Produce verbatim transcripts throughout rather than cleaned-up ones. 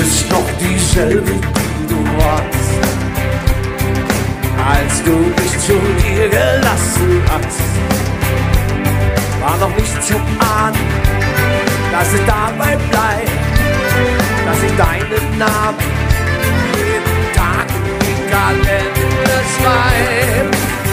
ist noch dieselbe, die du warst, als du mich zu dir gelassen hast. War noch nicht zu ahnen, dass es dabei bleibt, dass ich deinen Namen jeden Tag im Kalender schreibe.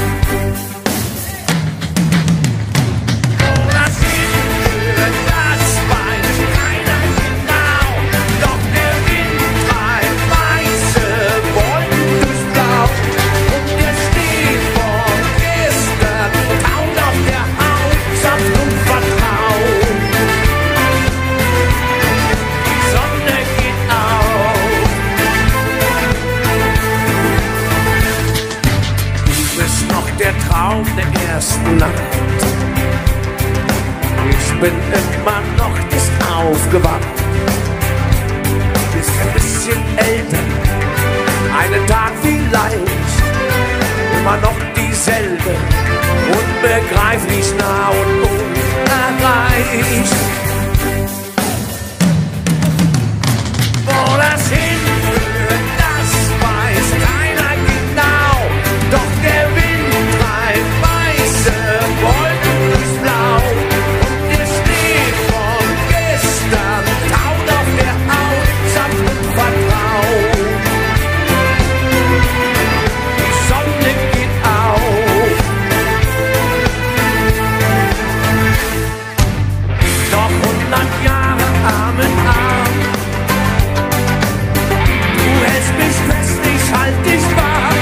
Traum der ersten Nacht. Ich bin immer noch nicht aufgewacht. Bist ein bisschen älter, einen Tag vielleicht, immer noch dieselbe, unbegreiflich nah und unerreicht. Wo das hinführt, das weiß keiner genau, doch der Wind treibt weiße Wolken durchs Blau und der Schnee von gestern taut auf der Haut sanft und vertraut. Die Sonne geht auf, doch hundert Jahre Arm in Arm. Du hältst mich fest, ich halt dich wahr.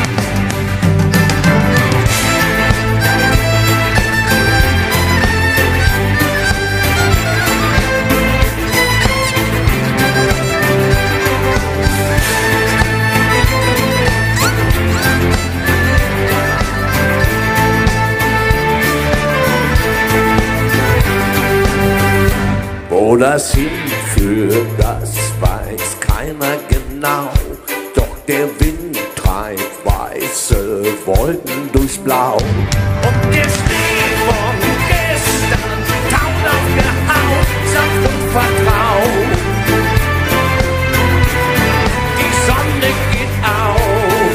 Wo das hinführt, das weiß keiner genau, doch der Wind treibt weiße Wolken durchs Blau. Und der Schnee von gestern taut auf der Haut sanft und vertraut. Die Sonne geht auf.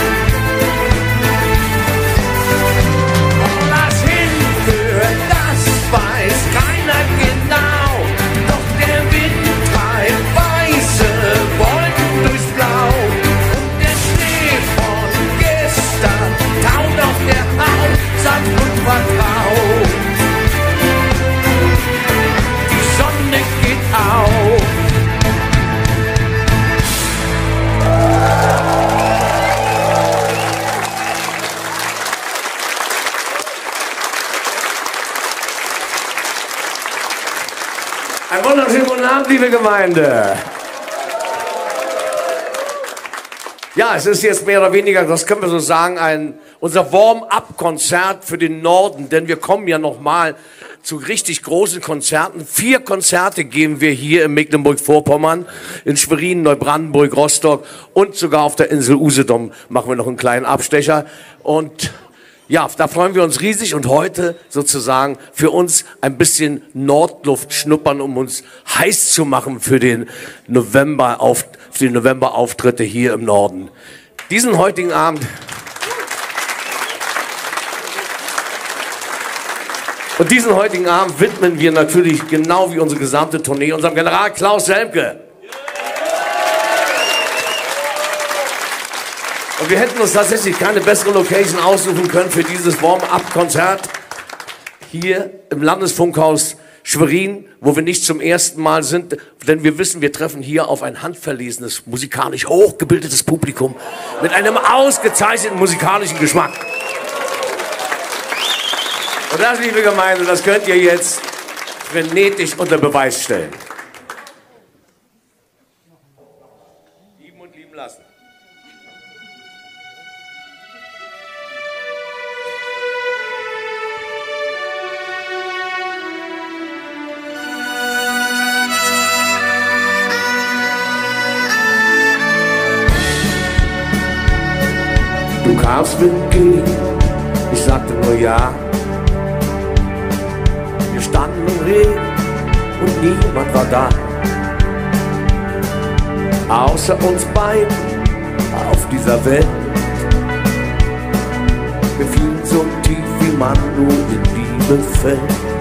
Wo das hinführt, das weiß keiner genau, doch der Wind treibt weiße Wolken durchs Blau. Und der Schnee von gestern taut auf der Haut sanft und vertraut. Die Sonne geht auf. Einen wunderschönen guten Abend, liebe Gemeinde. Ja, es ist jetzt mehr oder weniger, das können wir so sagen, ein, unser Warm-up-Konzert für den Norden, denn wir kommen ja noch mal zu richtig großen Konzerten. Vier Konzerte geben wir hier in Mecklenburg-Vorpommern, in Schwerin, Neubrandenburg, Rostock und sogar auf der Insel Usedom machen wir noch einen kleinen Abstecher. Und ja, da freuen wir uns riesig und heute sozusagen für uns ein bisschen Nordluft schnuppern, um uns heiß zu machen für den November auf, für die Novemberauftritte hier im Norden. Diesen heutigen Abend und diesen heutigen Abend widmen wir natürlich genau wie unsere gesamte Tournee unserem General Klaus Selmke. Und wir hätten uns tatsächlich keine bessere Location aussuchen können für dieses Warm-up-Konzert hier im Landesfunkhaus Schwerin, wo wir nicht zum ersten Mal sind, denn wir wissen, wir treffen hier auf ein handverlesenes, musikalisch hochgebildetes Publikum mit einem ausgezeichneten musikalischen Geschmack. Und das, liebe Gemeinde, das könnt ihr jetzt frenetisch unter Beweis stellen. Lieben und lieben lassen. Du kamst mir entgegen, ich sagte nur ja. Wir standen im Regen und niemand war da. außer uns beiden auf dieser Welt. Wir fielen so tief, wie man nur in Liebe fällt.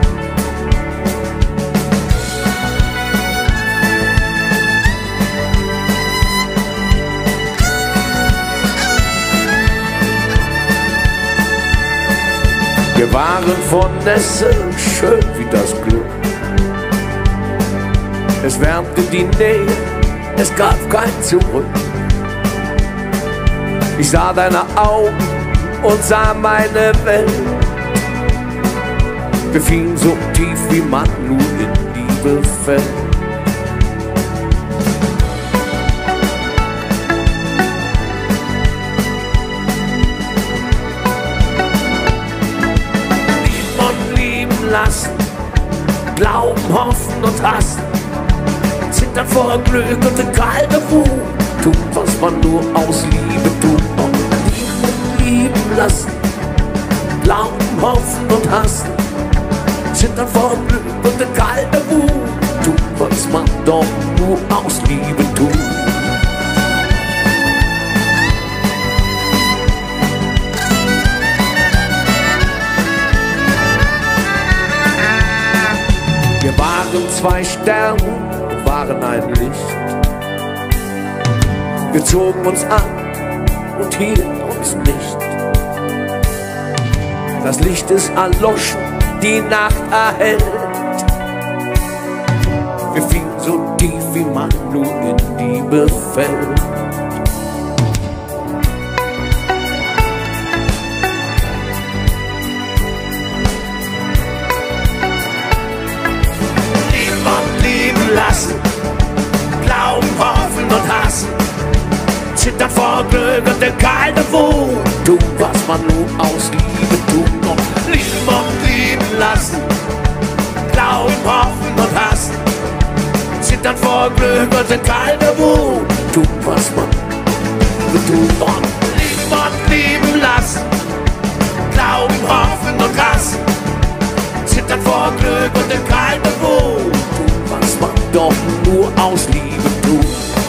Wir waren von Nässe schön wie das Glück. Es wärmte die Nähe, es gab kein Zurück. Ich sah deine Augen und sah meine Welt. Wir fielen so tief, wie man nur in Liebe fällt. Lassen, glauben, hoffen und hassen, zittern vor Glück und eine kalte Wut, tun, was man nur aus Liebe tut. Und lieben und lieben lassen, glauben, hoffen und hassen, zittern vor Glück und eine kalte Wut, tun, was man doch nur aus Liebe tut. Wir waren zwei Sterne und waren ein Licht. Wir zogen uns an und hielten uns nicht. Das Licht ist erloschen, die Nacht erhellt. Wir fielen so tief, wie man nur in Liebe fällt. Lassen, glauben, hoffen und hassen, zittern vor Glück und der kalte Wut, tun, was man nur aus Liebe tut. Und lieben und lieben lassen, glauben, hoffen und hassen, zittern vor Glück und der kalte Wut, tun, was man tut. Und lieben und lieben lassen, glauben, hoffen und hassen, zittern vor Glück und der kalte Wut, was man doch nur aus Liebe tut.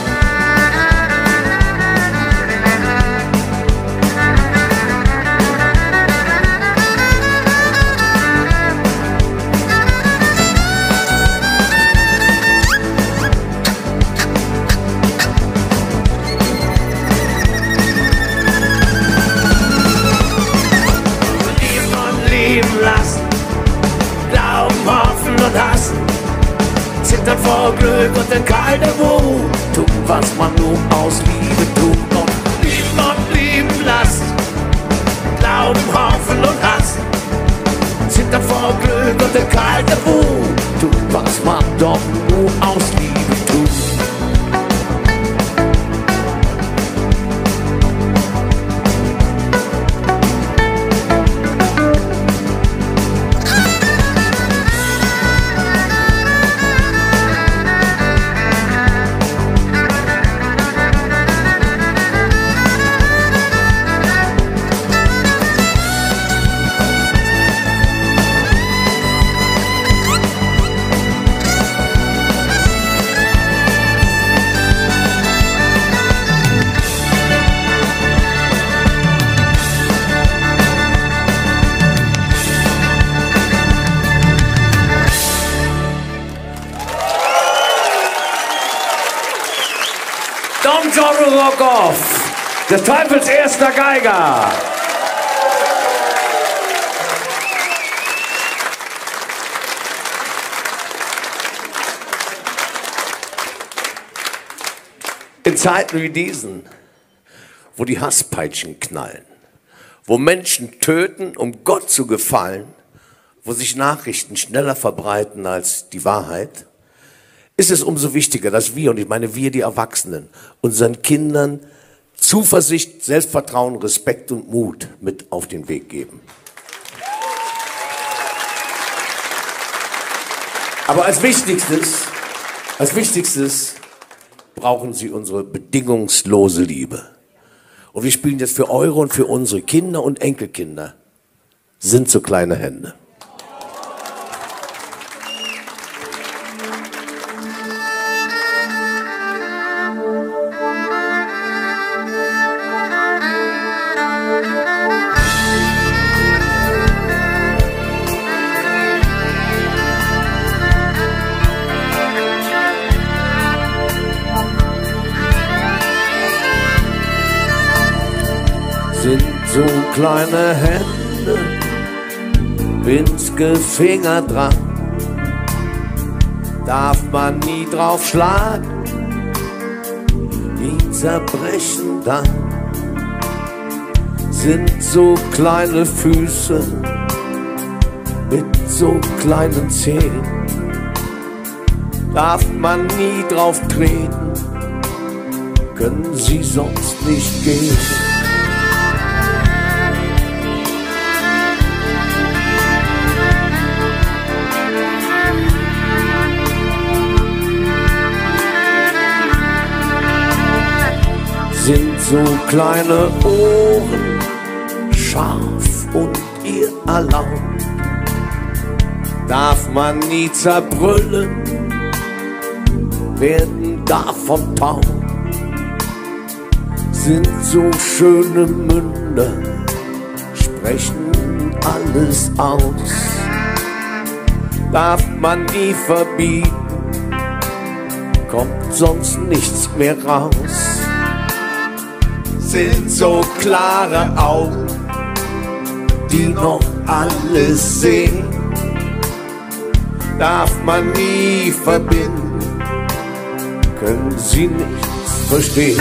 Lieben und lieben lassen, glauben, hoffen und hassen, zittern vor Glück und den kalten Wut, tun, was man nur aus Liebe tut. Und lieben und lieben lassen, glauben, hoffen und hassen, zittern vor Glück und den kalten Wut, tun, was man doch nur aus Liebe tut. Don John Rockoff, des Teufels erster Geiger. In Zeiten wie diesen, wo die Hasspeitschen knallen, wo Menschen töten, um Gott zu gefallen, wo sich Nachrichten schneller verbreiten als die Wahrheit, ist es umso wichtiger, dass wir, und ich meine wir, die Erwachsenen, unseren Kindern Zuversicht, Selbstvertrauen, Respekt und Mut mit auf den Weg geben. Aber als Wichtigstes, als Wichtigstes brauchen sie unsere bedingungslose Liebe. Und wir spielen jetzt für eure und für unsere Kinder und Enkelkinder. Sind so kleine Hände. kleine Hände, winzige Finger dran, darf man nie drauf schlagen, die zerbrechen dann. Sind so kleine Füße mit so kleinen Zehen, darf man nie drauf treten, können sie sonst nicht gehen. Sind so kleine Ohren, scharf und ihr erlaubt, darf man nie zerbrüllen, werden davon taub. Sind so schöne Münder, sprechen alles aus, darf man nie verbieten, kommt sonst nichts mehr raus. Sind so klare Augen, die noch alles sehen, darf man nie verbinden, können sie nichts verstehen.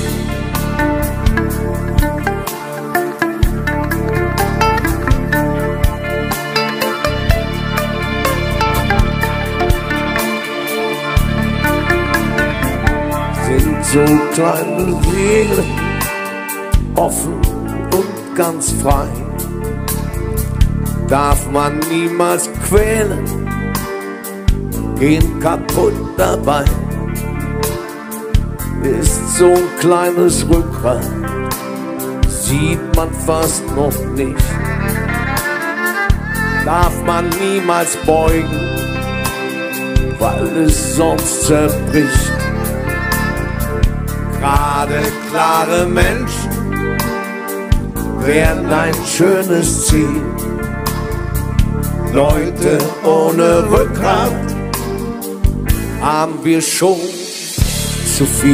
Sind so kleine Seelen, offen und ganz frei, darf man niemals quälen, gehen kaputt dabei. Ist so ein kleines Rückgrat, sieht man fast noch nicht, darf man niemals beugen, weil es sonst zerbricht. Gerade klare Menschen wären ein schönes Ziel. Leute ohne Rückgrat haben wir schon zu viel.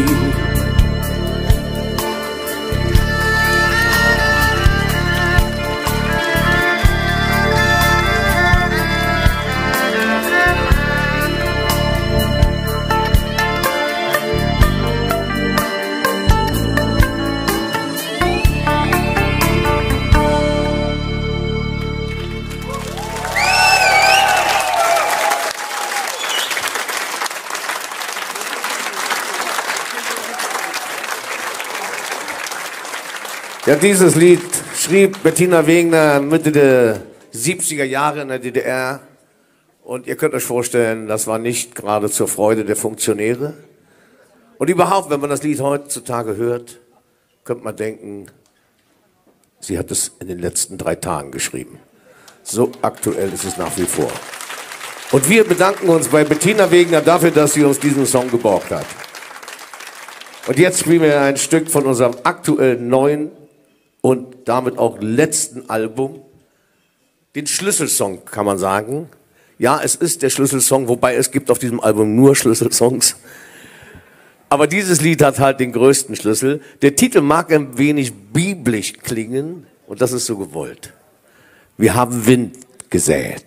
Ja, dieses Lied schrieb Bettina Wegner Mitte der siebziger Jahre in der D D R. Und ihr könnt euch vorstellen, das war nicht gerade zur Freude der Funktionäre. Und überhaupt, wenn man das Lied heutzutage hört, könnte man denken, sie hat es in den letzten drei Tagen geschrieben. So aktuell ist es nach wie vor. Und wir bedanken uns bei Bettina Wegner dafür, dass sie uns diesen Song geborgt hat. Und jetzt spielen wir ein Stück von unserem aktuellen neuen und damit auch letzten Album, den Schlüsselsong, kann man sagen. Ja, es ist der Schlüsselsong, wobei es gibt auf diesem Album nur Schlüsselsongs. Aber dieses Lied hat halt den größten Schlüssel. Der Titel mag ein wenig biblisch klingen und das ist so gewollt. Wir haben Wind gesät.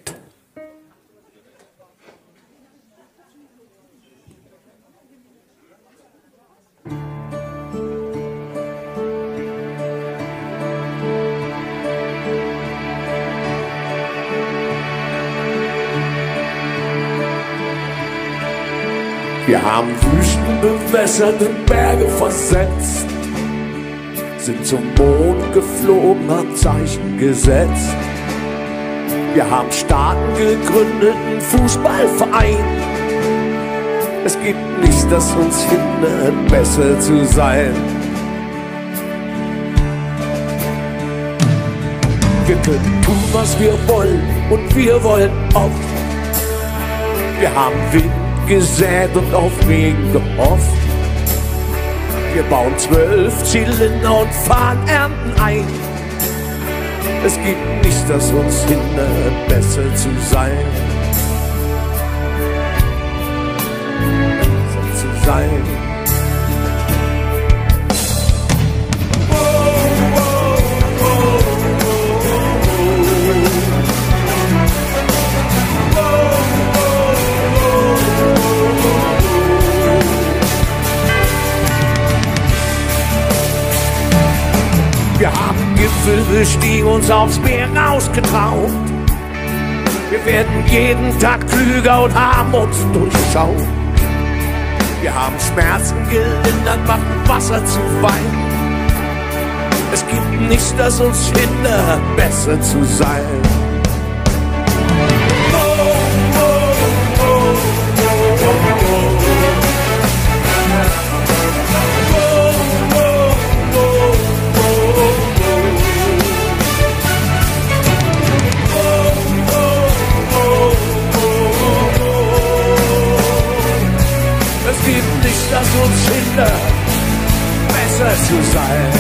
Wir haben Wüsten bewässert und Berge versetzt, sind zum Mond geflogen, haben Zeichen gesetzt. Wir haben Staaten gegründet, einen Fußballverein. Es gibt nichts, das uns hindert, besser zu sein. Wir können tun, was wir wollen und wir wollen oft. Wir haben Wind gesät und auf Regen gehofft. Wir bauen zwölf Zylinder und fahren Ernten ein. Es gibt nichts, das uns hindert, besser zu sein. Besser zu sein. Oh, oh, oh. Wölfe stiegen uns aufs Meer rausgetraut. Wir werden jeden Tag klüger und haben uns durchschaut. Wir haben Schmerzen gelindert, machen Wasser zu Wein. Es gibt nichts, das uns hindert, besser zu sein. Oh, oh, oh, oh, oh, oh. Es gibt nichts, das uns hindert, besser zu sein.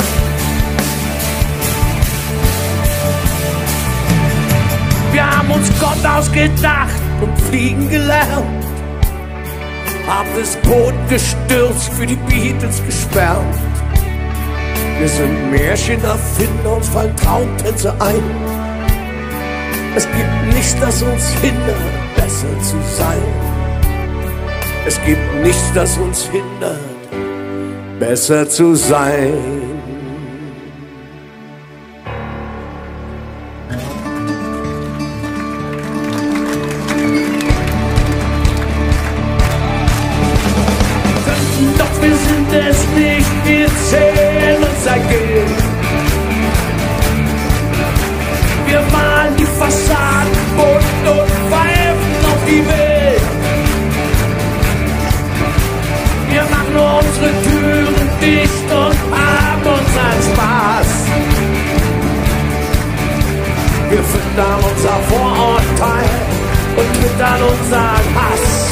Wir haben uns Gott ausgedacht und fliegen gelernt, haben das Boot gestürzt, für die Beatles geschwärmt. Wir sind Märchenerfinder, uns fallen Traumtänze ein. Es gibt nichts, das uns hindert, besser zu sein. Es gibt nichts, das uns hindert, besser zu sein. Doch wir sind es nicht, wir zählen unser Geld. Wir malen die Fassaden bunt und pfeifen auf die Welt. Wir machen unsere Türen dicht und haben unseren Spaß. Wir füttern unser Vorurteil und twittern unseren Hass.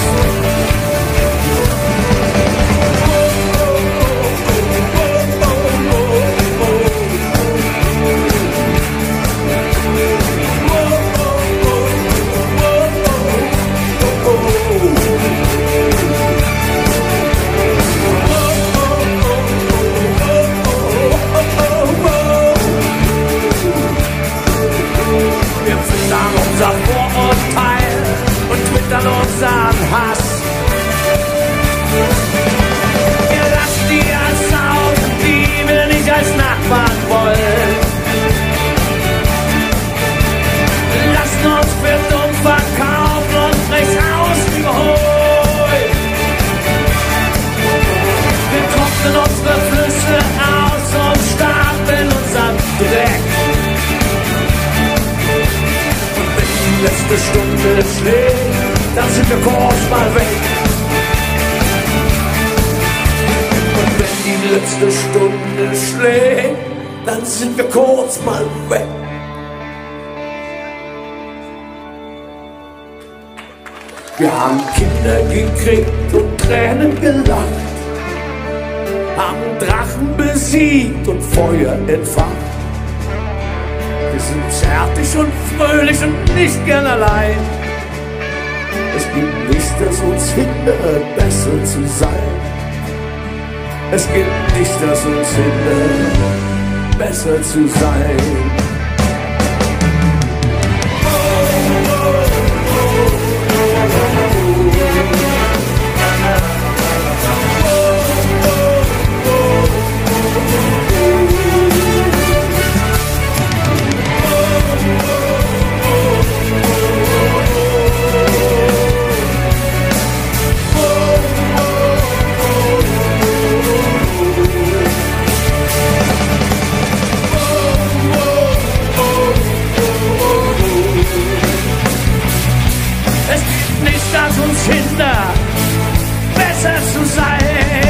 Unser Vorurteil und twittern unseren Hass. Wir lassen die als Augen, die wir nicht als Nachbarn wollen. Lassen uns für dumm verkaufen und rechts außen überholen. Wir trocknen unsere Flüsse aus und stapeln unseren Dreck. Die letzte Stunde schlägt, dann sind wir kurz mal weg. Und wenn die letzte Stunde schlägt, dann sind wir kurz mal weg. Wir haben Kinder gekriegt und Tränen gelacht, haben Drachen besiegt und Feuer entfacht. Wir sind zärtlich und fröhlich und nicht gern allein. Es gibt nichts, das uns hindert, besser zu sein. Es gibt nichts, das uns hindert, besser zu sein. Besser zu sein.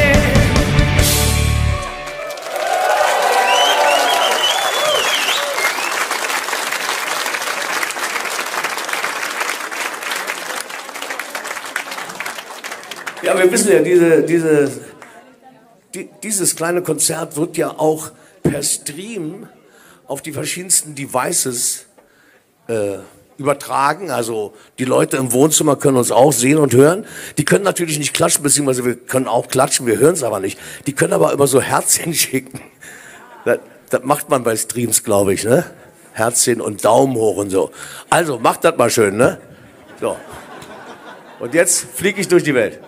Ja, wir wissen ja, diese, diese, die, dieses kleine Konzert wird ja auch per Stream auf die verschiedensten Devices äh, übertragen, also die Leute im Wohnzimmer können uns auch sehen und hören. Die können natürlich nicht klatschen, beziehungsweise wir können auch klatschen, wir hören es aber nicht. Die können aber immer so Herzchen schicken. Das, das macht man bei Streams, glaube ich, ne? Herzchen und Daumen hoch und so. Also, macht das mal schön, ne? So. Und jetzt fliege ich durch die Welt.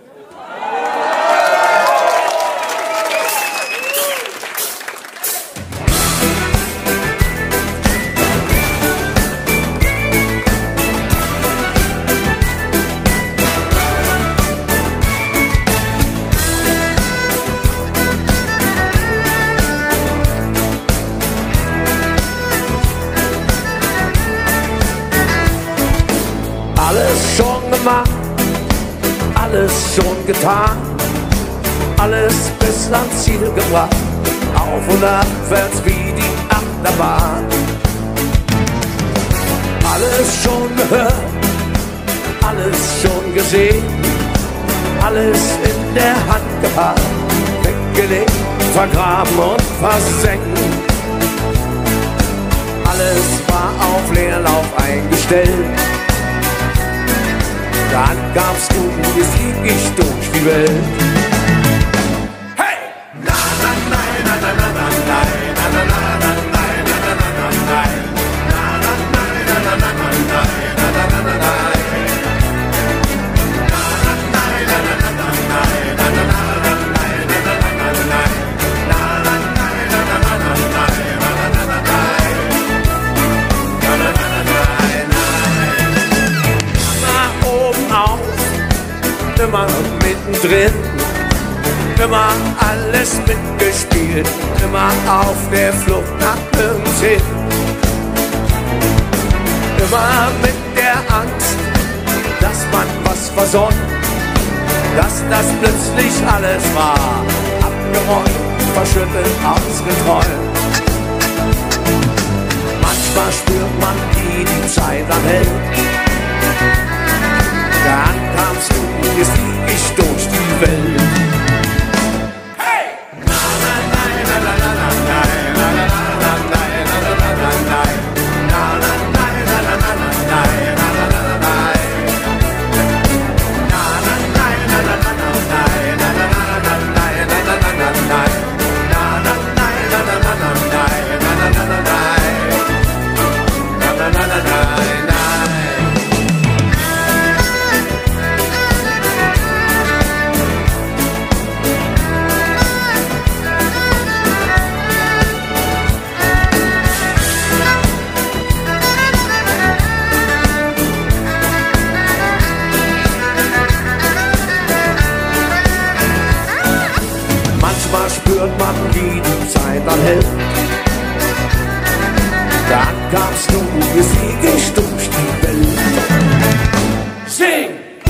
alles schon getan, alles bis ans Ziel gebracht, auf und abwärts wie die Achterbahn. Alles schon gehört, alles schon gesehen, alles in der Hand gehabt, weggelegt, vergraben und versenkt. Alles war auf Leerlauf eingestellt. Dann gab's du, wie flieg ich durch die Welt. Hey! Na, na, nein, na, na, na, na, nein, na, na, na, na, nein, na, na, na, na, nein, na, na, nein, na, na, na, na, nein, na, na, na, na, nein. Immer mittendrin, immer alles mitgespielt, immer auf der Flucht nach nirgends hin. Immer mit der Angst, dass man was versäumt, dass das plötzlich alles war, abgeräumt, verschüttet, ausgeträumt. Manchmal spürt man, wie die Zeit anhält. Dann kamst du, jetzt flieg ich durch die Welt. Hey! Na, na, nein, na, na, na, na, nein, na, na, na, na, nein, na, na, na, na, nein, na, na, nein, na, na, na, na, nein, na, na, na, na, nein, na, na, nein, na, na, na, na, nein, na, na, na, na, nein, na, na, na, na, nein, na, na, nein, na, na, na, na, nein, na, na, na, na, nein, na, na, na, na, na, nein. Manchmal spürt man, wie die Zeit anhält. Dann kamst du, wie flieg ich durch die Welt. Sing!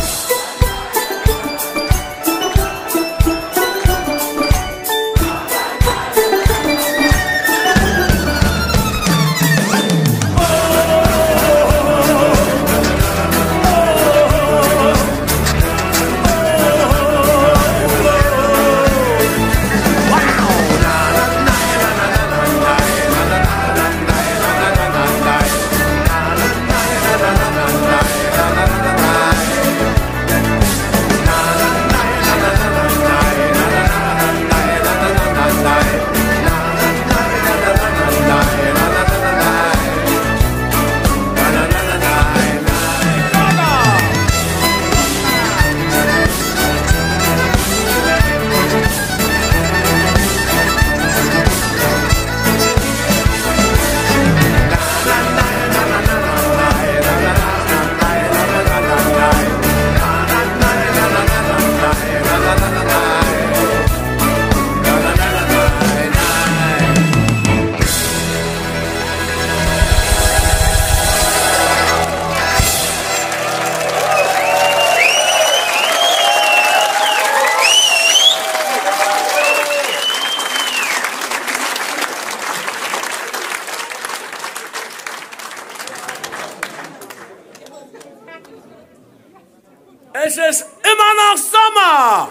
Es ist immer noch Sommer!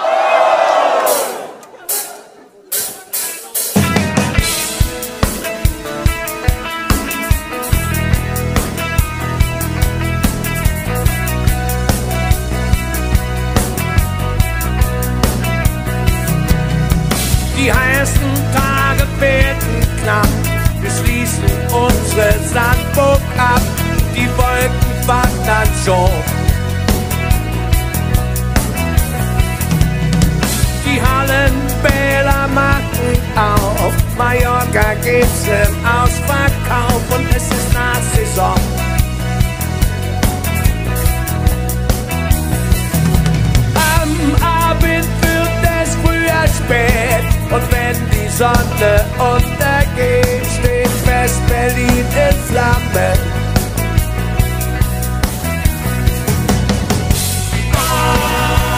Die heißen Tage werden knapp, wir schließen unsere Sandburg ab, die Wolken wandern schon. Die Hallenbäder machen auf, Mallorca geht's im Ausverkauf und es ist Nachsaison. Am Abend wird es früher spät und wenn die Sonne untergeht, steht West-Berlin in Flammen. Oh!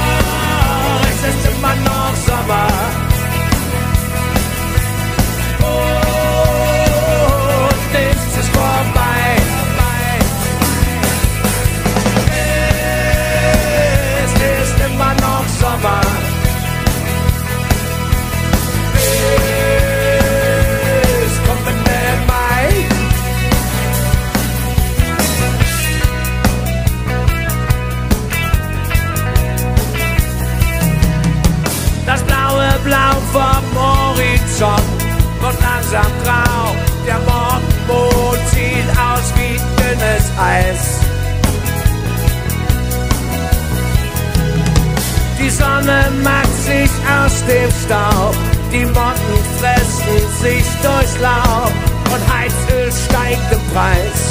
schon und langsam grau. Der Morgenmond sieht aus wie dünnes Eis. Die Sonne macht sich aus dem Staub, die Motten fressen sich durchs Laub und Heizöl steigt im Preis.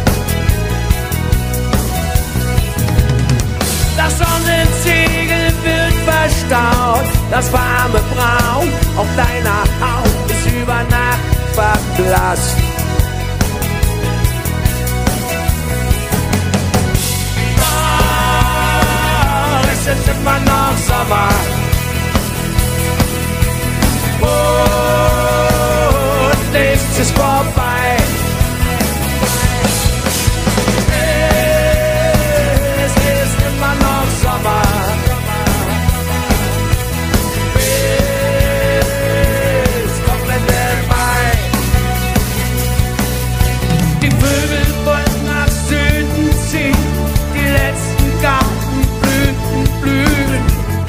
Das Sonnensegel wird verstaut, das warme Braun auf deiner Haut ist über Nacht verblasst. Oh, es ist immer noch Sommer. Und nichts ist vorbei. Es ist immer noch Sommer. Bis kommende Mai. Die Vögel wollen nach Süden ziehen, die letzten Gartenblüten blühen.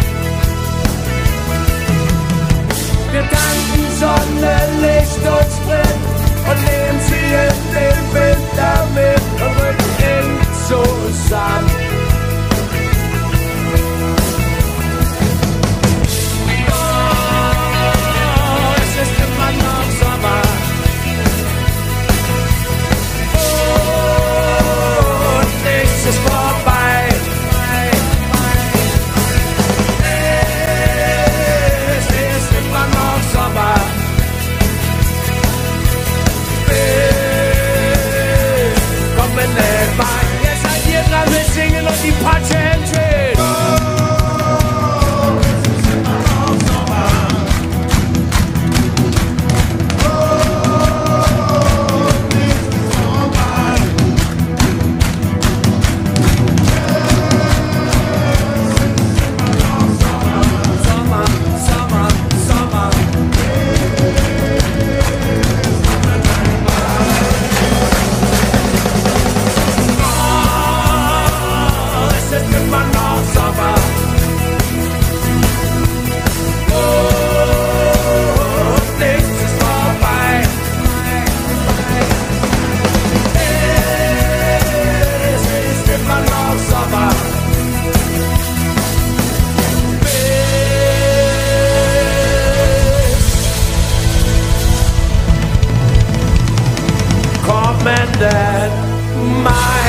Wir tanken Sonne, Licht und Sprit und nehmen sie in den Winter mit und rücken eng zusammen. Oh, es ist immer noch Sommer. Oh, und nichts ist vorbei. Es ist immer noch Sommer. Jetzt seid ihr dran mit Singen und die Patsche entsteht. Oh, es ist immer noch Sommer. Oh, nichts ist vorbei. Sommer, Sommer, Sommer. Es ist immer noch Sommer. Oh, nichts ist vorbei. Es ist immer noch Sommer. Bis kommenden Mai.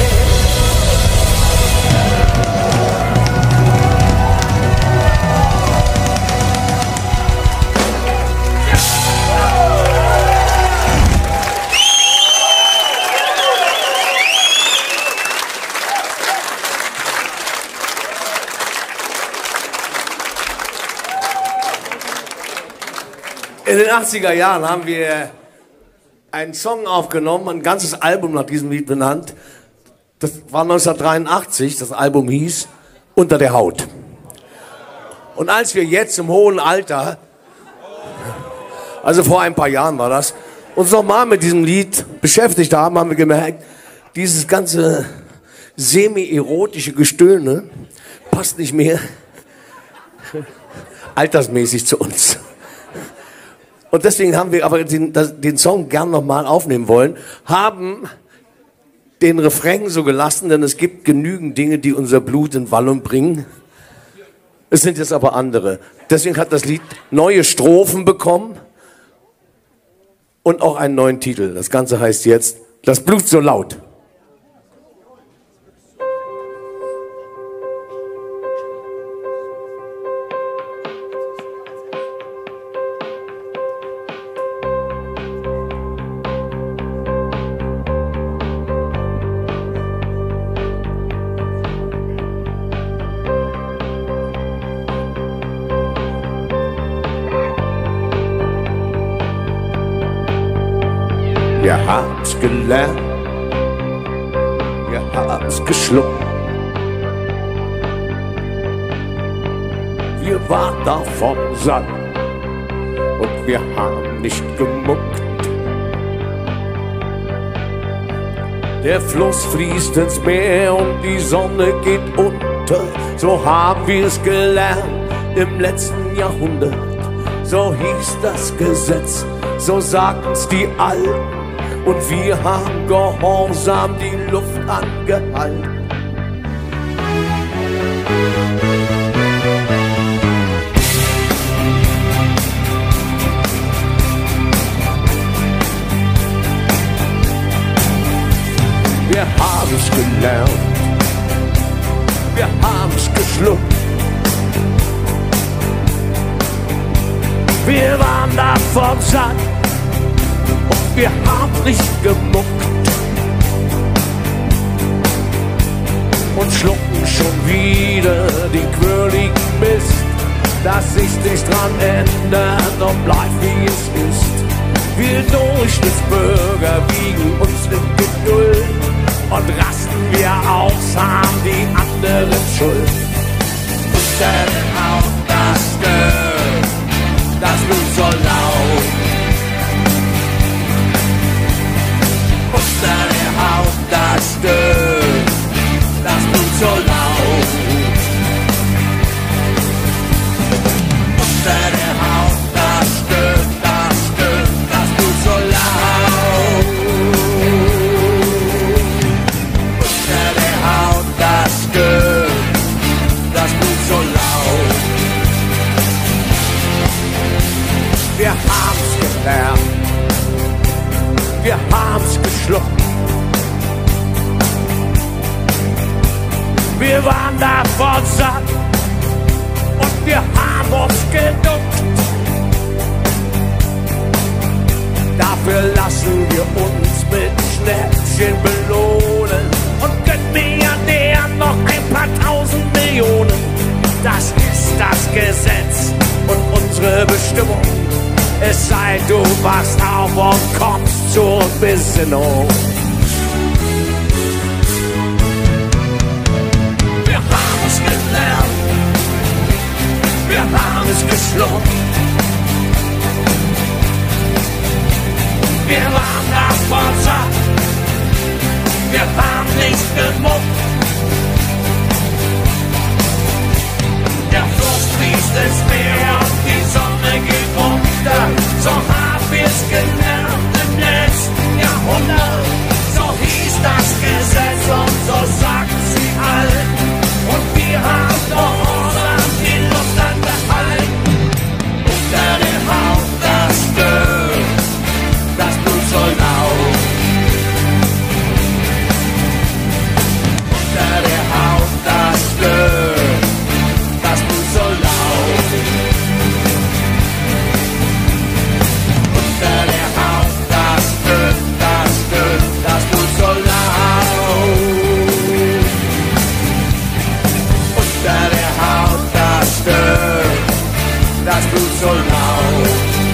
In den achtziger Jahren haben wir einen Song aufgenommen, ein ganzes Album nach diesem Lied benannt. Das war neunzehnhundertdreiundachtzig, das Album hieß Unter der Haut. Und als wir jetzt im hohen Alter, also vor ein paar Jahren war das, uns nochmal mit diesem Lied beschäftigt haben, haben wir gemerkt, dieses ganze semi-erotische Gestöhne passt nicht mehr altersmäßig zu uns. Und deswegen haben wir aber den, den Song gern nochmal aufnehmen wollen, haben den Refrain so gelassen, denn es gibt genügend Dinge, die unser Blut in Wallung bringen. Es sind jetzt aber andere. Deswegen hat das Lied neue Strophen bekommen und auch einen neuen Titel. Das Ganze heißt jetzt Das Blut so laut. Ihr habt's gelernt, ihr habt's geschluckt. Wir waren davon satt und wir haben nicht gemuckt. Der Fluss fließt ins Meer und die Sonne geht unter. So haben wir's gelernt im letzten Jahrhundert. so hieß das Gesetz, so sagten's die Alten, und wir haben gehorsam die Luft angehalten. Wir haben's gelernt, wir haben's geschluckt. Wir waren davon satt und wir haben nicht gemuckt und schlucken schon wieder den quirligen Mist, dass sich nichts dran ändert und bleibt wie es ist. Wir Durchschnittsbürger wiegen uns in Geduld und rasten wir aus, haben die anderen Schuld. Unter der Haut das Geld, das Blut so laut. Unter der Haut das Geld, das Blut so laut. Unter der Haut das Geld, das Geld, das Blut so laut. Unter der Haut das Geld, das Blut so laut. Wir haben's gelernt, wir haben's geschluckt. Wir waren davon satt und wir haben uns geduckt. Dafür lassen wir uns mit Schnäppchen belohnen und gönnen Milliardären noch ein paar tausend Millionen. Das ist das Gesetz und unsere Bestimmung. Es sei, du wachst auf und kommst zur Besinnung. Wir haben es gelernt, wir haben es geschluckt. Wir waren davon satt, wir haben nicht gemuckt. Der Fluss fließt ins Meer und die Sonne geht unter. So haben wir's gelernt im letzten Jahrhundert. So hieß das Gesetz und so sagt sie allen. Und wir haben gehorsam die Luft angehalten. Unter der Haut das Geld, das Blut so laut. Unter der Haut das Geld, das Blut so laut. Unter der Haut das Geld, das Geld, das Blut so laut. Unter der Haut das Geld, das Blut so laut.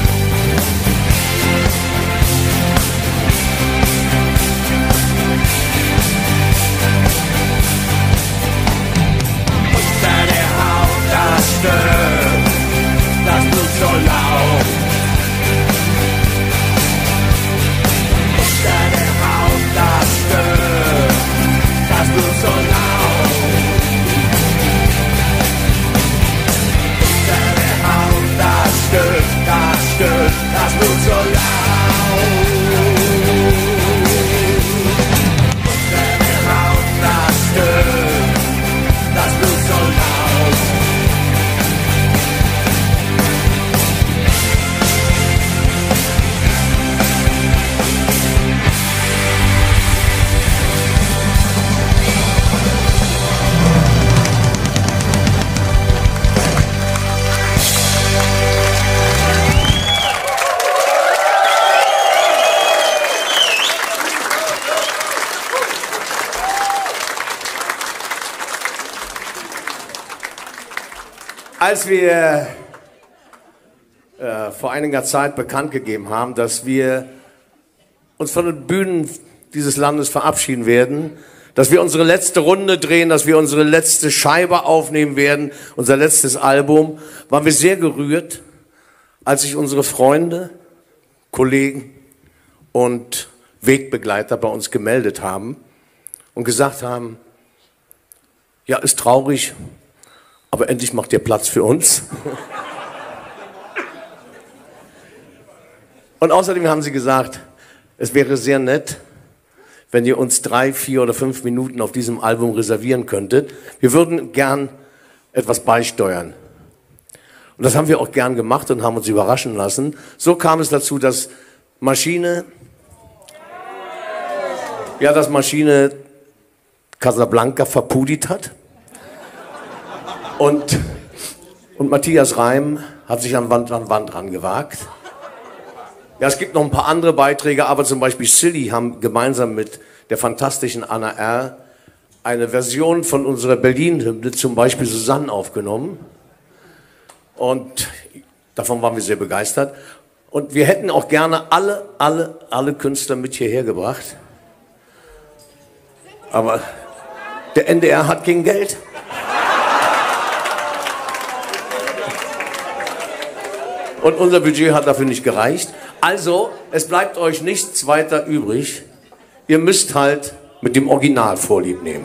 Unter der Haut das Geld, das Blut so laut. Unter der Haut das Geld, das Blut so laut. Unter der Haut das Geld, das Geld, das Blut so laut. Unter der Haut das Geld, das Blut so laut. Als wir äh, vor einiger Zeit bekannt gegeben haben, dass wir uns von den Bühnen dieses Landes verabschieden werden, dass wir unsere letzte Runde drehen, dass wir unsere letzte Scheibe aufnehmen werden, unser letztes Album, waren wir sehr gerührt, als sich unsere Freunde, Kollegen und Wegbegleiter bei uns gemeldet haben und gesagt haben, ja, ist traurig, aber endlich macht ihr Platz für uns. Und außerdem haben sie gesagt, es wäre sehr nett, wenn ihr uns drei, vier oder fünf Minuten auf diesem Album reservieren könntet. Wir würden gern etwas beisteuern. Und das haben wir auch gern gemacht und haben uns überraschen lassen. So kam es dazu, dass Maschine, ja, dass Maschine Casablanca verpudelt hat. Und, und Matthias Reim hat sich an Wand an Wand rangewagt. Ja, es gibt noch ein paar andere Beiträge, aber zum Beispiel Silly haben gemeinsam mit der fantastischen Anna R. eine Version von unserer Berlin-Hymne, zum Beispiel Susanne, aufgenommen. Und davon waren wir sehr begeistert. Und wir hätten auch gerne alle, alle, alle Künstler mit hierher gebracht. Aber der N D R hat kein Geld. Und unser Budget hat dafür nicht gereicht. Also, es bleibt euch nichts weiter übrig. Ihr müsst halt mit dem Original Vorlieb nehmen.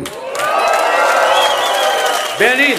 Berlin!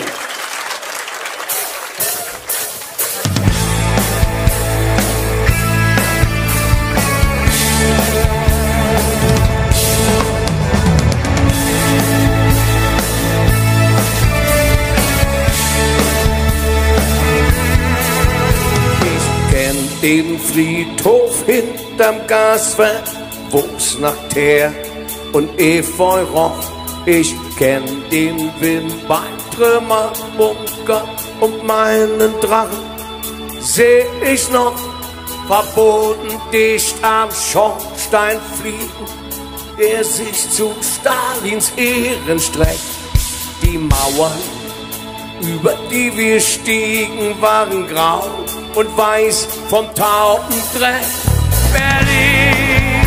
Den Friedhof hinterm Gaswerk, wo's nach Teer und Efeu roch. Ich kenn den Wind beim Trümmerbunker und meinen Drachen seh ich noch verboten dicht am Schornstein fliegen, der sich zu Stalins Ehren streckt. Die Mauern, über die wir stiegen, waren grau und weiß vom Taubendreck. Berlin!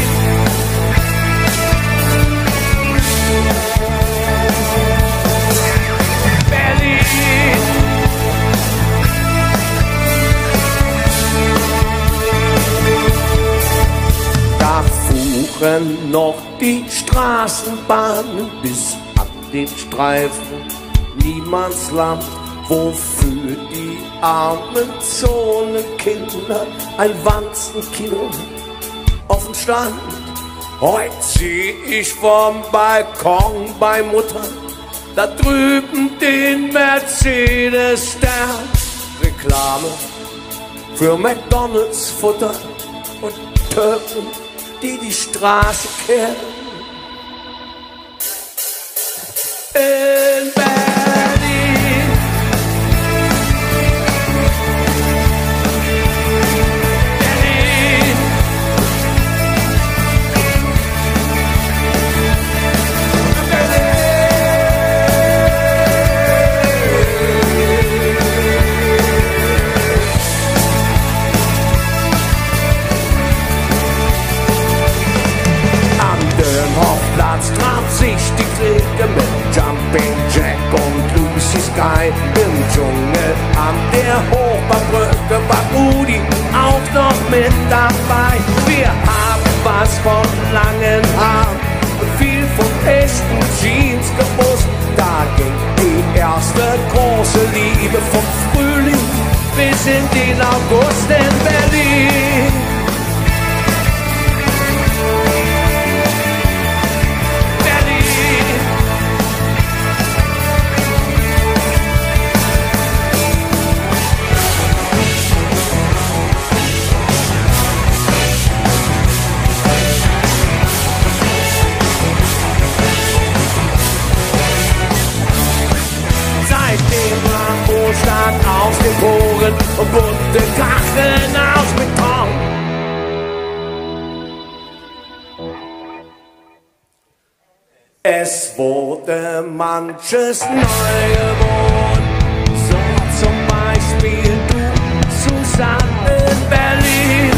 Berlin! Da fuhren noch die Straßenbahnen bis an den Streifen Niemandsland, wofür die armen Zonenkinder ein Wanzenkino offen stand. Heute zieh ich vom Balkon bei Mutter da drüben den Mercedes-Stern. Reklame für McDonalds Futter und Türken, die die Straße kehren. In Berlin. Berlin. Am Dönhoffplatz traf sich die Clique mit Jumping Jack und Lucy Sky. Im Dschungel an der Hochbahnbrücke war Rudi auch noch mit dabei. Wir haben was von langen Haaren und viel von echten Jeans gewusst. Da ging die erste große Liebe vom Frühling bis in den August in Berlin. Stadt aus den Poren und bunte Kacheln aus Beton. Es wurde manches neu geboren, so zum Beispiel du, Susanne in Berlin.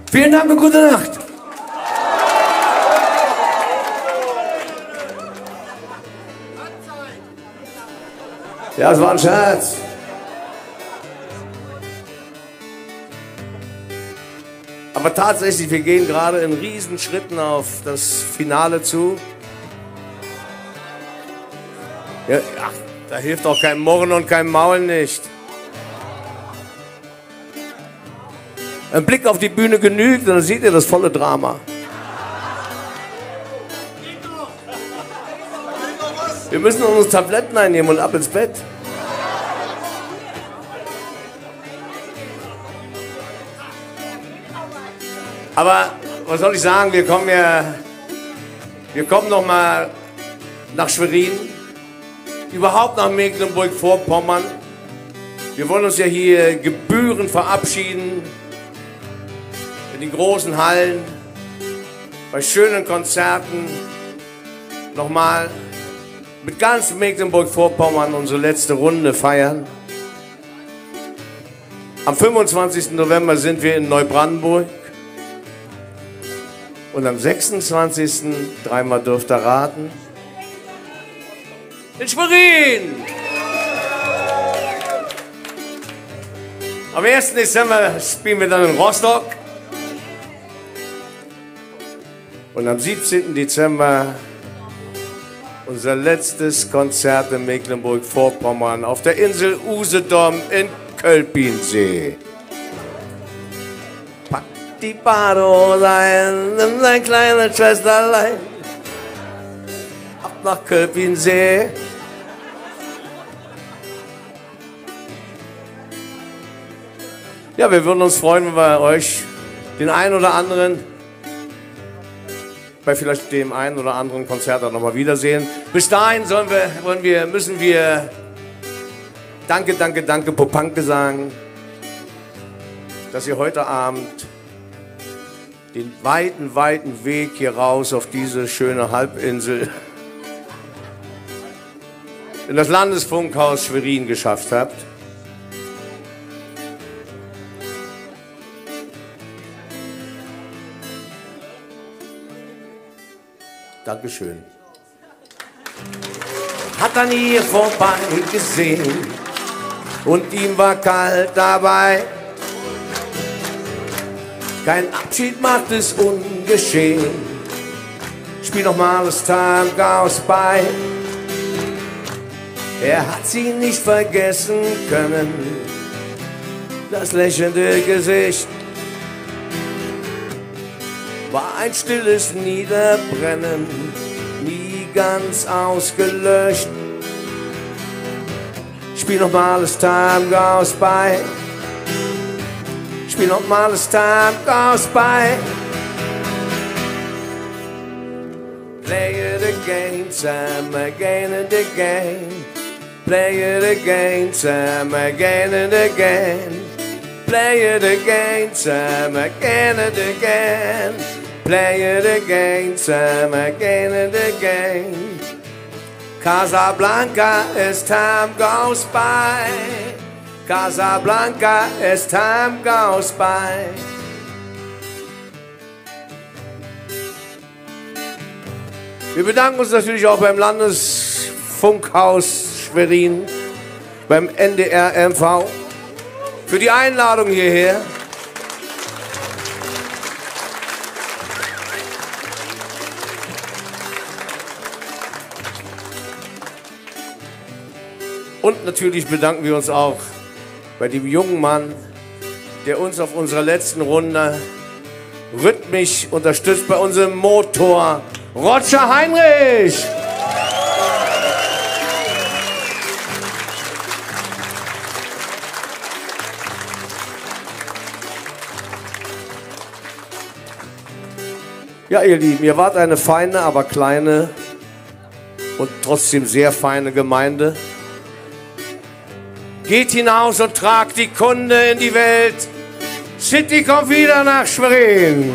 Vielen Dank und gute Nacht. Ja, es war ein Scherz. Aber tatsächlich, wir gehen gerade in Riesenschritten auf das Finale zu. Ja, ach, da hilft auch kein Murren und kein Maulen nicht. Ein Blick auf die Bühne genügt und dann seht ihr das volle Drama. Wir müssen unsere Tabletten einnehmen und ab ins Bett. Aber was soll ich sagen, wir kommen ja, wir kommen noch mal nach Schwerin, überhaupt nach Mecklenburg-Vorpommern. Wir wollen uns ja hier gebührend verabschieden in den großen Hallen, bei schönen Konzerten, nochmal mit ganz Mecklenburg-Vorpommern unsere letzte Runde feiern. Am fünfundzwanzigsten November sind wir in Neubrandenburg. Und am sechsundzwanzigsten dreimal dürft ihr raten, in Schwerin. Am ersten Dezember spielen wir dann in Rostock. Und am siebzehnten Dezember unser letztes Konzert in Mecklenburg-Vorpommern auf der Insel Usedom in Kölpinsee. Die Badeholein, nimm dein kleines Schwesterlein ab nach Kölpinsee. Ja, wir würden uns freuen, wenn wir euch den einen oder anderen, bei vielleicht dem einen oder anderen Konzert auch nochmal wiedersehen. Bis dahin sollen wir, wollen wir, müssen wir Danke, danke, danke, Popanke sagen, dass ihr heute Abend den weiten, weiten Weg hier raus auf diese schöne Halbinsel in das Landesfunkhaus Schwerin geschafft habt. Dankeschön. Hat an ihr vorbei gesehen und ihm war kalt dabei. Kein Abschied macht es ungeschehen. Spiel noch mal das Tango bei. Er hat sie nicht vergessen können. Das lächelnde Gesicht war ein stilles Niederbrennen, nie ganz ausgelöscht. Spiel noch mal das Tango bei. Spiel noch mal das Tango bei. Play it again, Sam, again and again. Play it again, Sam, again and again. Play it again, Sam, again and again. Play it again, Sam, again and again. Casablanca, as time goes by. Casablanca, as time goes by. Wir bedanken uns natürlich auch beim Landesfunkhaus Schwerin, beim N D R M V für die Einladung hierher. Und natürlich bedanken wir uns auch bei dem jungen Mann, der uns auf unserer letzten Runde rhythmisch unterstützt bei unserem Motor, Roger Heinrich. Ja, ihr Lieben, ihr wart eine feine, aber kleine und trotzdem sehr feine Gemeinde. Geht hinaus und tragt die Kunde in die Welt. City kommt wieder nach Schwerin.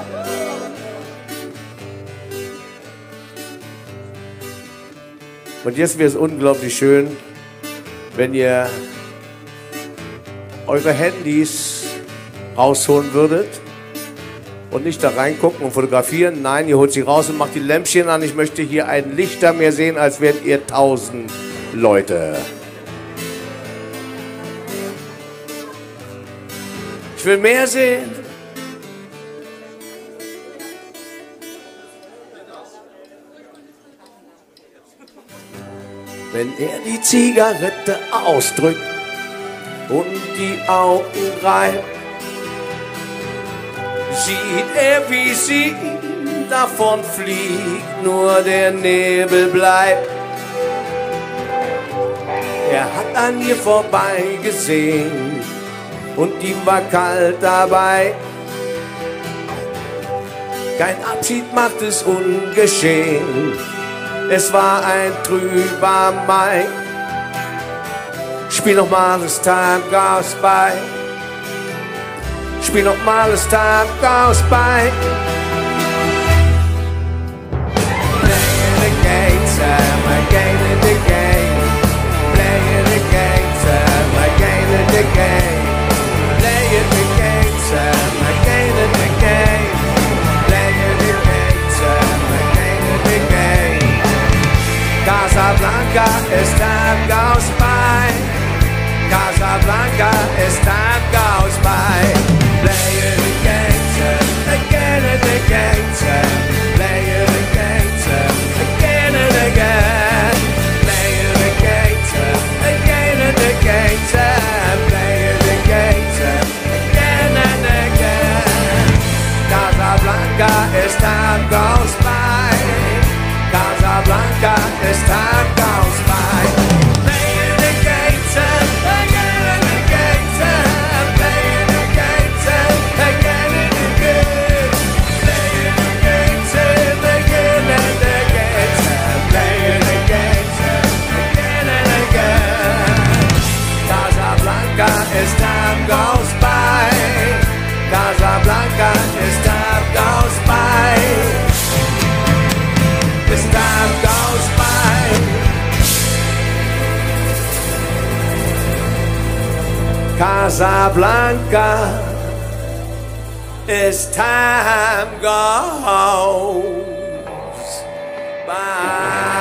Und jetzt wäre es unglaublich schön, wenn ihr eure Handys rausholen würdet und nicht da reingucken und fotografieren. Nein, ihr holt sie raus und macht die Lämpchen an. Ich möchte hier ein Lichter mehr sehen, als wären ihr tausend Leute. Ich will mehr sehen. Wenn er die Zigarette ausdrückt und die Augen reibt, sieht er, wie sie davon fliegt, nur der Nebel bleibt. Er hat an ihr vorbeigesehen und ihm war kalt dabei. Kein Abschied macht es ungeschehen, es war ein trüber Mai. Spiel noch mal das Time Goes By. Spiel noch mal das Time Goes By. Playing the game, time again and again. Playing the game, time again and again. Playing the game, time again and again. Playing the game, time again and again. Casablanca, as time goes by. Casablanca, as time goes by. Playing the game, again and again. Playing the game, again and again. Playing the game, again and again. Playing the game, again and again. Casablanca, as time goes by. Casablanca, as time goes by. Playing the game, again and again. Playing the game, again and again. Playing the game, again and again. Playing the game, again and again. Casablanca, as time goes by. Casablanca, as time goes by. As time goes by. Casablanca, as time goes by.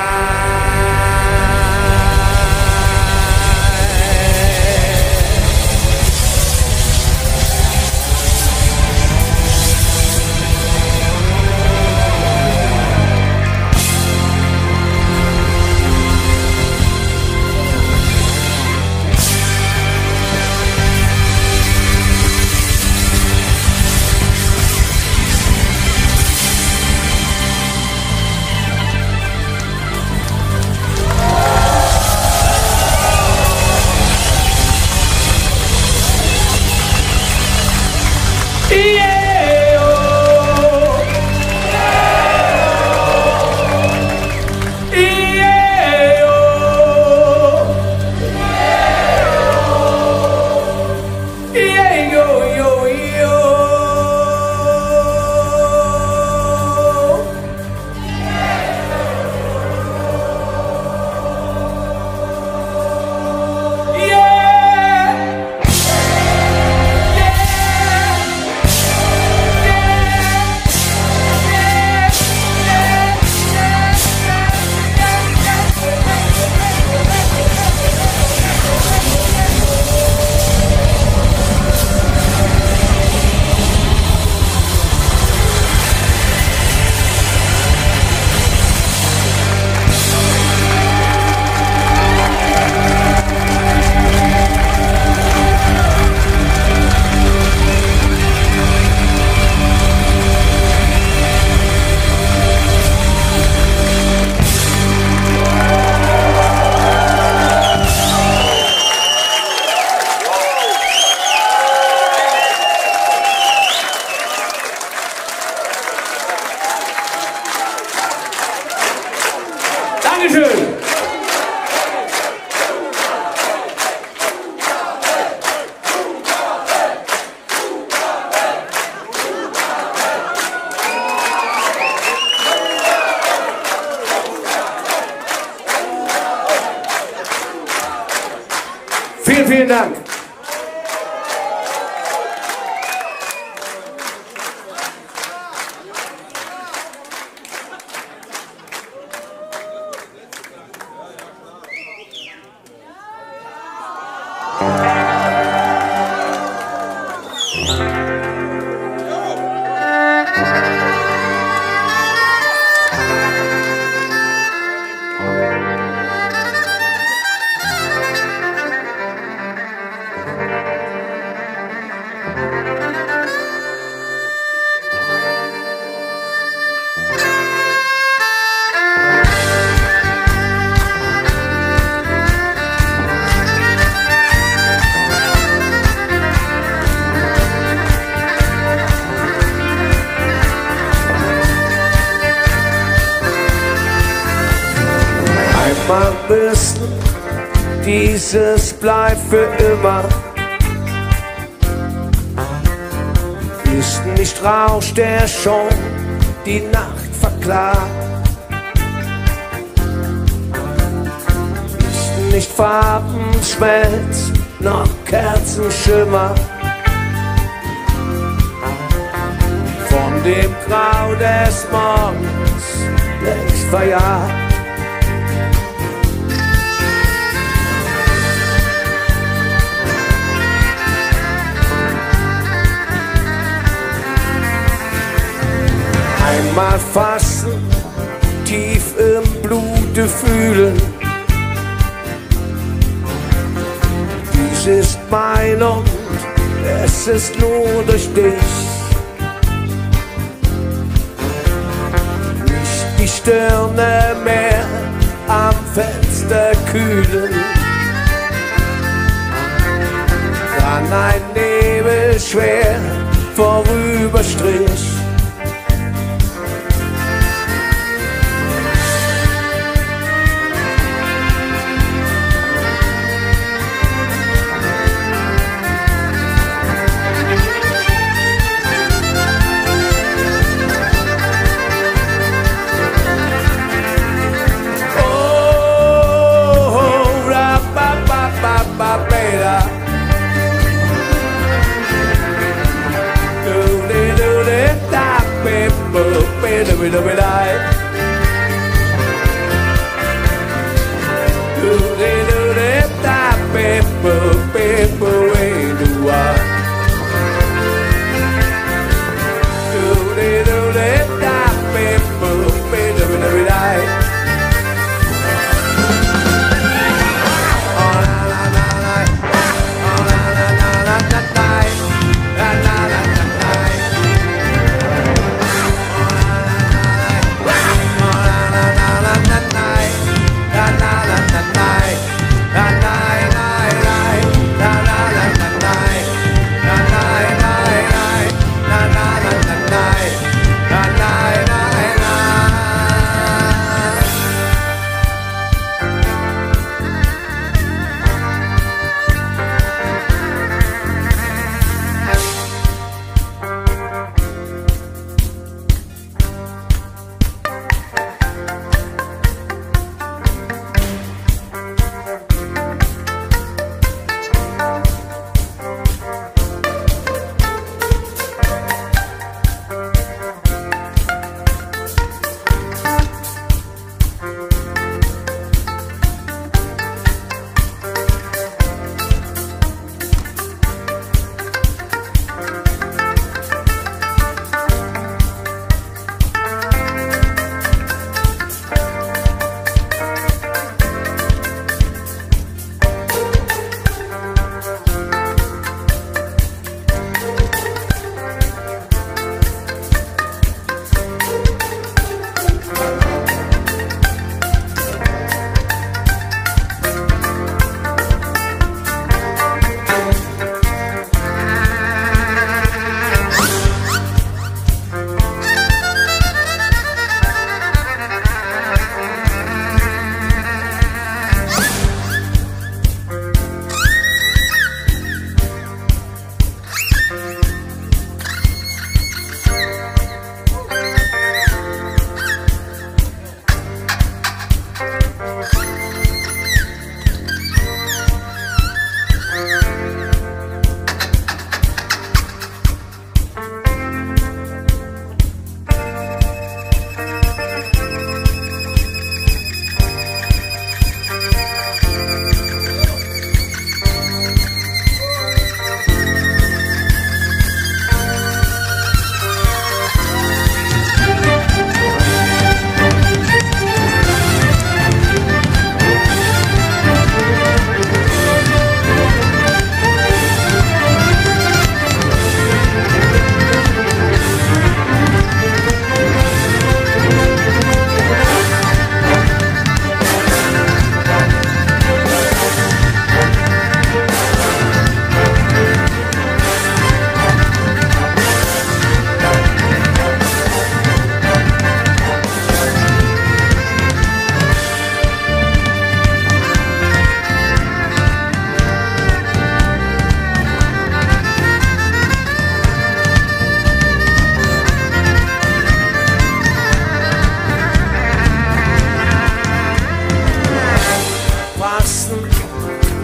Vielen, vielen Dank. Einmal wissen, dieses bleibt für immer. Ist nicht Rausch, der schon die Nacht verklagt. Ist nicht Farbenschmelz, noch Kerzenschimmer. Von dem Grau des Morgens längst verjagt. Einmal fassen, tief im Blute fühlen. Dies ist mein und es ist nur durch dich. Nicht die Stirne mehr am Fenster kühlen. Dann ein Nebel schwer vorüberstrich.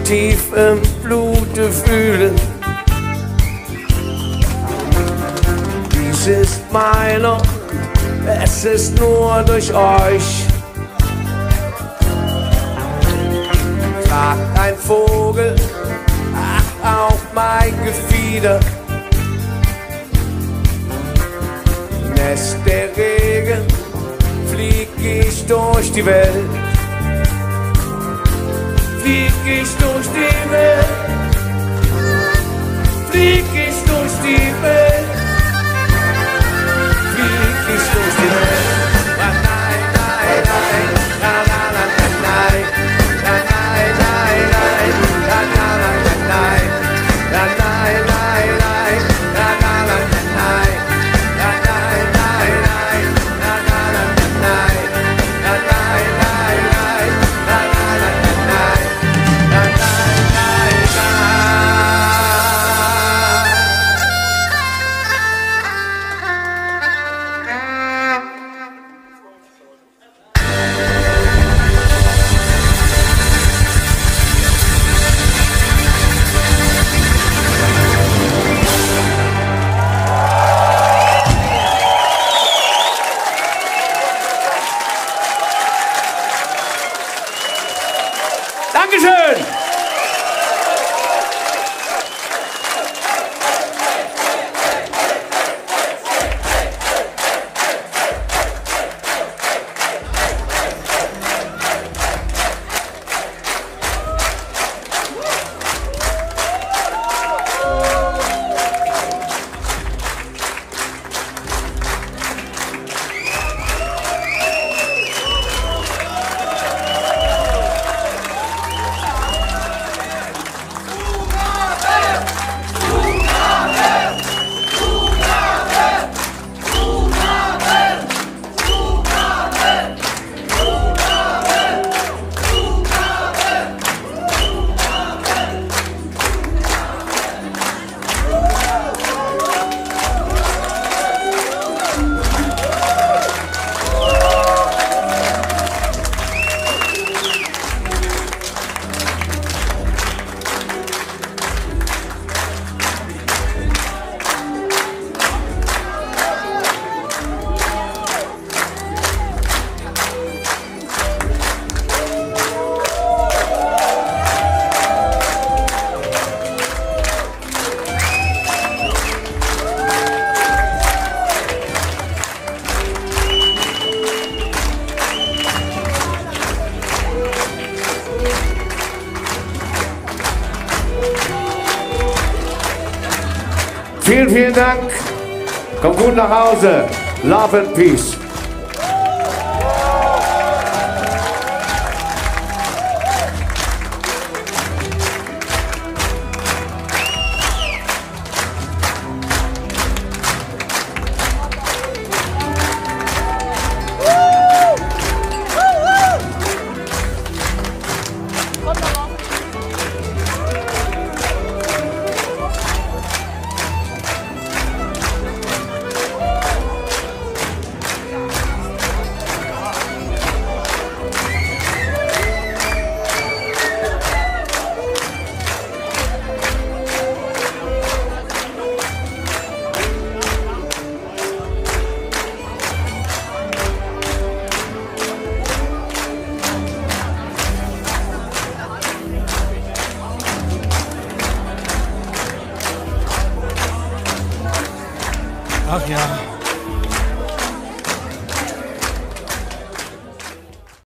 tief im Blute fühlen. Dies ist meiner, es ist nur durch euch. Tragt ein Vogel, ach, auf mein Gefieder. Nässt der Regen, flieg ich durch die Welt. Flieg ich durch die Welt. Flieg ich durch die Welt. Flieg ich durch die Welt. Nein, nein, nein, nein, nein, nein, nein, nein, nein, nein, nein, nein, nein, nein, nein, nein, nein, nein. Dankeschön! Vielen, vielen Dank. Kommt gut nach Hause. Love and Peace. Ach ja.